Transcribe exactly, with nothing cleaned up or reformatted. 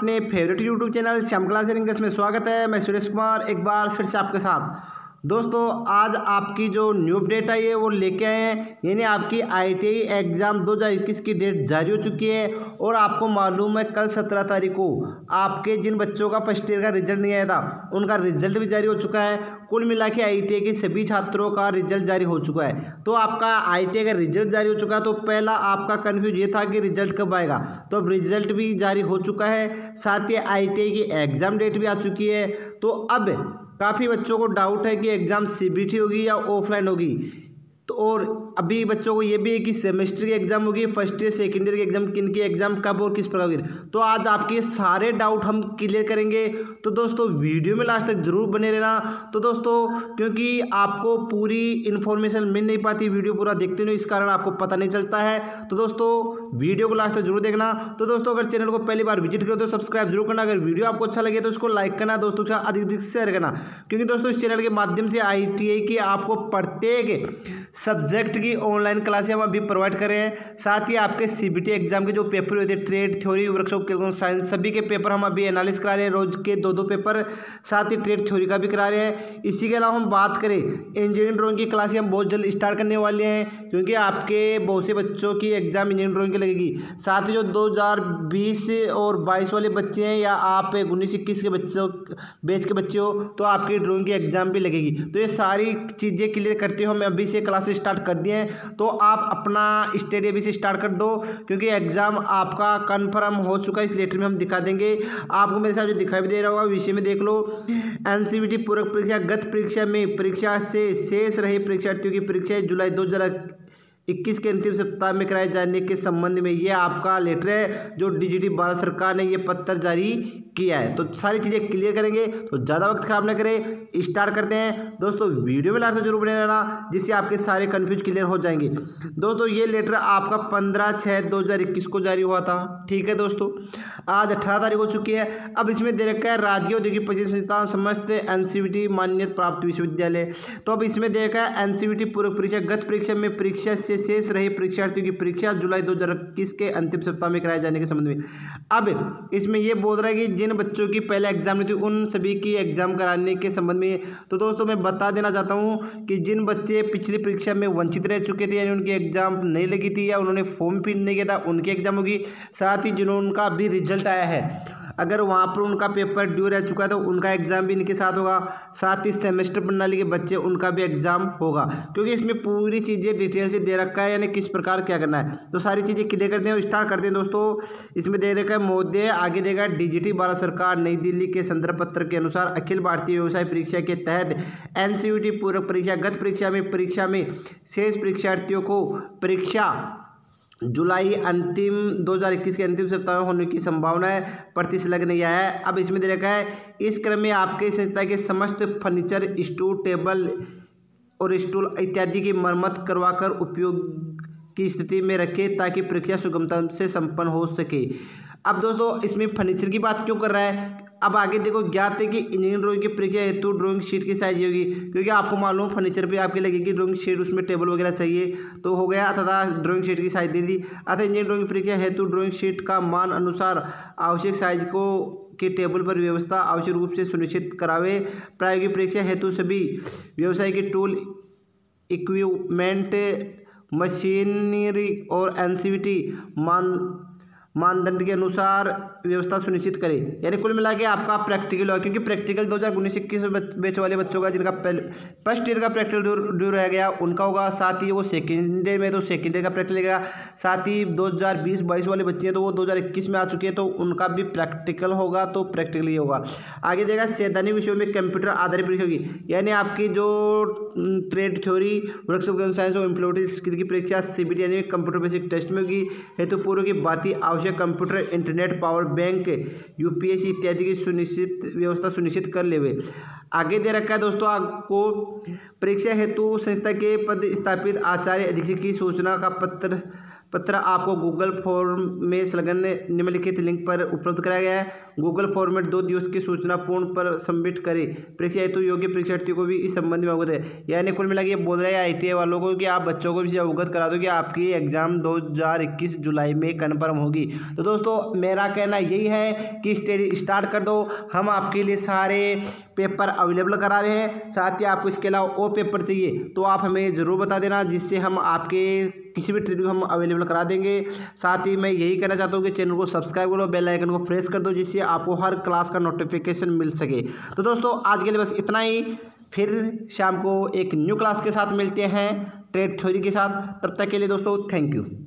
अपने favourite YouTube channel Shyam class English में स्वागत है। मैं सुरेश कुमार एक बार फिर से आपके साथ। दोस्तों आज आपकी जो न्यू अपडेट आई है वो लेके आए हैं, यानी आपकी आई टी आई एग्ज़ाम दो हज़ार इक्कीस की डेट जारी हो चुकी है। और आपको मालूम है कल सत्रह तारीख को आपके जिन बच्चों का फर्स्ट ईयर का रिजल्ट नहीं आया था उनका रिजल्ट भी जारी हो चुका है। कुल मिला के आई टी आई के सभी छात्रों का रिजल्ट जारी हो चुका है। तो आपका आई टी आई का रिजल्ट जारी हो चुका है, तो पहला आपका कन्फ्यूज ये था कि रिजल्ट कब आएगा, तो अब रिजल्ट भी जारी हो चुका है। साथ ही आई टी आई की एग्ज़ाम डेट भी आ चुकी है। तो अब काफ़ी बच्चों को डाउट है कि एग्ज़ाम सी बी टी होगी या ऑफलाइन होगी। तो और अभी बच्चों को ये भी है कि सेमेस्टर की एग्ज़ाम होगी, फर्स्ट ईयर सेकेंड ईयर की एग्ज़ाम किन की एग्ज़ाम कब और किस प्रकार होगी। तो आज आपके सारे डाउट हम क्लियर करेंगे। तो दोस्तों वीडियो में लास्ट तक ज़रूर बने रहना। तो दोस्तों क्योंकि आपको पूरी इन्फॉर्मेशन मिल नहीं पाती वीडियो पूरा देखते नहीं, इस कारण आपको पता नहीं चलता है। तो दोस्तों वीडियो को लास्ट तक जरूर देखना। तो दोस्तों अगर चैनल को पहली बार विजिट करो तो सब्सक्राइब जरूर करना। अगर वीडियो आपको अच्छा लगे तो उसको लाइक करना, दोस्तों के साथ अधिक अधिक शेयर करना। क्योंकि दोस्तों इस चैनल के माध्यम से आई टी आई की आपको प्रत्येक सब्जेक्ट की ऑनलाइन क्लासें हम अभी प्रोवाइड कर रहे हैं। साथ ही आपके सी बी टी एग्जाम के जो पेपर होते हैं, ट्रेड थ्योरी वर्कशॉप साइंस, सभी के पेपर हम अभी एनालिसिस करा रहे हैं, रोज के दो दो पेपर। साथ ही ट्रेड थ्योरी का भी करा रहे हैं। इसी के अलावा हम बात करें इंजीनियरिंग ड्राइंग की क्लासें हम बहुत जल्द स्टार्ट करने वाले हैं, क्योंकि आपके बहुत से बच्चों की एग्जाम इंजीनियरिंग ड्राइंग की लगेगी। साथ ही जो दो हज़ार बीस और बाईस वाले बच्चे हैं, या आप उन्नीस इक्कीस के बच्चों बैच के बच्चे हो, तो आपकी ड्राइंग की एग्जाम भी लगेगी। तो ये सारी चीज़ें क्लियर करते हो हम अभी से क्लासेस स्टार्ट कर दिए हैं। तो आप अपना स्टडी अभी से स्टार्ट कर दो, क्योंकि एग्जाम आपका कंफर्म हो चुका है। इस लेटर में हम दिखा देंगे आपको, मेरे साथ जो दिखाई भी दे रहा होगा विषय में देख लो। एन सी वी टी पूरक परीक्षा गत परीक्षा में परीक्षा से शेष रहे परीक्षार्थियों की परीक्षा जुलाई दो हजार इक्कीस के अंतिम सप्ताह में कराए जाने के संबंध में ये आपका लेटर है जो डी जी टी भारत सरकार ने ये पत्र जारी किया है। तो सारी चीज़ें क्लियर करेंगे, तो ज़्यादा वक्त खराब ना करें, स्टार्ट करते हैं। दोस्तों वीडियो में लास्ट में जरूर बने रहना, जिससे आपके सारे कन्फ्यूज क्लियर हो जाएंगे। दोस्तों ये लेटर आपका पंद्रह छः दो हज़ार इक्कीस को जारी हुआ था, ठीक है दोस्तों। आज अठारह तारीख हो चुकी है। अब इसमें दे रखा है राजकीय औद्योगिक प्रशिक्षण संस्थान समस्त एन सी वी टी मान्यता प्राप्त विश्वविद्यालय। तो अब इसमें दे रखा है एन सी वी टी पूरक परीक्षा गत परीक्षा में परीक्षा से शेष रहे परीक्षार्थियों की परीक्षा जुलाई दो हजार इक्कीस के अंतिम सप्ताह में कराए जाने के संबंध में। अब इसमें यह बोल रहा है कि जिन बच्चों की पहले एग्जाम नहीं थी उन सभी की एग्जाम कराने के संबंध में। तो दोस्तों मैं बता देना चाहता हूं कि जिन बच्चे पिछली परीक्षा में वंचित रह चुके थे, यानी उनकी एग्जाम नहीं लगी थी या उन्होंने फॉर्म फिल नहीं किया था, उनकी एग्जाम होगी। साथ ही जिन्होंने अभी रिजल्ट आया है, अगर वहाँ पर उनका पेपर ड्यू रह चुका है तो उनका एग्जाम भी इनके साथ होगा। साथ ही सेमेस्टर प्रणाली के बच्चे उनका भी एग्जाम होगा, क्योंकि इसमें पूरी चीज़ें डिटेल से दे रखा है, यानी किस प्रकार क्या करना है। तो सारी चीज़ें क्लियर करते हैं और स्टार्ट करते हैं। दोस्तों इसमें दे रखा है महोदय, आगे देगा डी जी टी भारत सरकार नई दिल्ली के संदर्भ पत्र के अनुसार अखिल भारतीय व्यवसाय परीक्षा के तहत एन सी वी टी पूरक परीक्षा गत परीक्षा में परीक्षा में शेष परीक्षार्थियों को परीक्षा जुलाई अंतिम दो हज़ार इक्कीस के अंतिम सप्ताह में होने की संभावना है, प्रतिशत लग नहीं आया है। अब इसमें दे रखा है इस क्रम में आपके संस्था के समस्त फर्नीचर, स्टूल, टेबल और स्टूल इत्यादि की मरम्मत करवाकर उपयोग की स्थिति में रखें ताकि परीक्षा सुगमता से संपन्न हो सके। अब दोस्तों इसमें फर्नीचर की बात क्यों कर रहा है, अब आगे देखो ज्ञात है कि इंजीनियरिंग ड्राइंग की परीक्षा हेतु ड्राइंग शीट की साइज होगी, क्योंकि आपको मालूम फर्नीचर पे आपकी लगेगी ड्राइंग शीट, उसमें टेबल वगैरह चाहिए तो हो गया, तथा ड्राइंग शीट की साइज दे दी। अतः इंजीनियरिंग ड्राइंग की परीक्षा हेतु ड्राइंग शीट का मान अनुसार आवश्यक साइज को के टेबल पर व्यवस्था आवश्यक रूप से सुनिश्चित करावे। प्रायोगिक परीक्षा हेतु सभी व्यवसाय के टूल, इक्विपमेंट, मशीनरी और एन सी वी टी मान मानदंड के अनुसार व्यवस्था सुनिश्चित करें। यानी कुल मिला के आपका प्रैक्टिकल होगा, क्योंकि प्रैक्टिकल दो हज़ार उन्नीस इक्कीस बैच वाले बच्चों का जिनका फर्स्ट ईयर का प्रैक्टिकल ड्यू रह गया उनका होगा। साथ ही वो सेकेंड ईयर में तो सेकेंड ईयर का प्रैक्टिकल लगेगा। साथ ही दो हज़ार बीस बाईस वाले बच्चे हैं तो वो दो हज़ार इक्कीस में आ चुके हैं तो उनका भी प्रैक्टिकल होगा, तो प्रैक्टिकल ही होगा। आगे देगा सैद्धांतिक विषयों में कंप्यूटर आधारित परीक्षा होगी, यानी आपकी जो ट्रेड थ्योरी वर्कशॉप साइंस और इम्प्लीमेंटेशन स्किल की परीक्षा सी बी टी यानी कंप्यूटर बेसिक टेस्ट में होगी। हेतु पूर्व की बात आवश्यक computer, internet, power bank, U P S C इत्यादि की सुनिश्चित व्यवस्था सुनिश्चित कर लेवे। आगे दे रखा है दोस्तों आपको परीक्षा हेतु संस्था के पद स्थापित आचार्य अधीक्षक की सूचना का पत्र पत्र आपको गूगल फॉर्म में संलग्न निम्नलिखित लिंक पर उपलब्ध कराया गया है। गूगल फॉर्मेट दो दिवस की सूचना पूर्ण पर सबमिट करें। परीक्षा हेतु योग्य परीक्षार्थियों को भी इस संबंध में अवगत है। यानी कुल मिला के ये बोल रहे हैं आई टी आई वालों को कि आप बच्चों को भी अवगत करा दो कि आपकी एग्जाम दो हज़ार इक्कीस जुलाई में कन्फर्म होगी। तो दोस्तों मेरा कहना यही है कि स्टडी स्टार्ट कर दो, हम आपके लिए सारे पेपर अवेलेबल करा रहे हैं। साथ ही आपको इसके अलावा और पेपर चाहिए तो आप हमें ज़रूर बता देना, जिससे हम आपके किसी भी ट्रेनिंग हम अवेलेबल करा देंगे। साथ ही मैं यही कहना चाहता हूँ कि चैनल को सब्सक्राइब करो, बेल आइकन को प्रेस कर दो, जिससे आपको हर क्लास का नोटिफिकेशन मिल सके। तो दोस्तों आज के लिए बस इतना ही, फिर शाम को एक न्यू क्लास के साथ मिलते हैं ट्रेड थ्योरी के साथ। तब तक के लिए दोस्तों थैंक यू।